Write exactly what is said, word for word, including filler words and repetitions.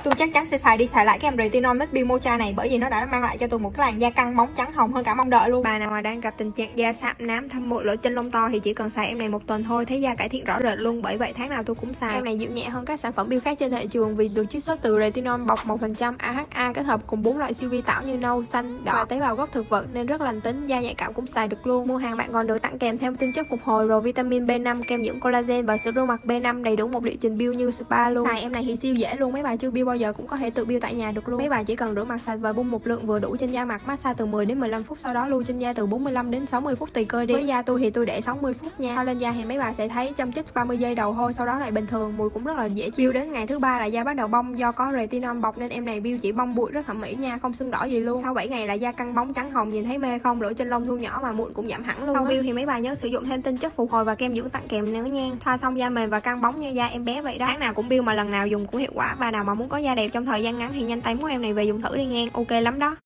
tôi chắc chắn sẽ xài đi xài lại cái em retinol Mix Build Mocha này, bởi vì nó đã mang lại cho tôi một cái làn da căng bóng trắng hồng hơn cả mong đợi luôn. Bà nào mà đang gặp tình trạng da sạm nám, thâm mụn, lỗ chân lông to thì chỉ cần xài em này một tuần thôi, thấy da cải thiện rõ rệt luôn. Bởi vậy tháng nào tôi cũng xài. Em này dịu nhẹ hơn các sản phẩm Build khác trên thị trường vì được chiết xuất từ retinol bọc một phần trăm a hát a kết hợp cùng bốn loại siêu vi tảo như nâu, xanh, đỏ và tế bào gốc thực vật nên rất lành tính, da nhạy cảm cũng xài được luôn. Mua hàng bạn còn được tặng kèm thêm tinh chất phục hồi rồi vitamin B năm, kem dưỡng collagen và sữa rửa mặt B năm, đầy đủ một liệu trình build như spa luôn. Xài em này thì siêu dễ luôn, mấy bà chưa build bao giờ cũng có thể tự build tại nhà được luôn. Mấy bà chỉ cần rửa mặt sạch và bung một lượng vừa đủ trên da mặt, massage từ mười đến mười lăm phút, sau đó lưu trên da từ bốn mươi lăm đến sáu mươi phút tùy cơ đi. Với da tôi thì tôi để sáu mươi phút nha. Thoa lên da thì mấy bà sẽ thấy châm chích ba mươi giây đầu thôi, sau đó lại bình thường, mùi cũng rất là dễ chịu. Đến ngày thứ ba là da bắt đầu bong, do có retinol bọc nên em này build chỉ bong bụi rất thẩm mỹ nha, không sưng đỏ gì luôn. Sau bảy ngày là da căng bóng trắng hồng, nhìn thấy mê không? Lỗ chân lông thu nhỏ mà mụn cũng giảm hẳn luôn. Sau build thì mấy bà nhớ sử dụng thêm tinh chất phục hồi và kem dưỡng tặng kèm nữa nha. Thoa xong da mềm và căng bóng như da em bé vậy đó. Tháng nào cũng build mà lần nào dùng cũng hiệu quả. Bà nào mà muốn có da đẹp trong thời gian ngắn thì nhanh tay mua em này về dùng thử đi nghe, ok lắm đó.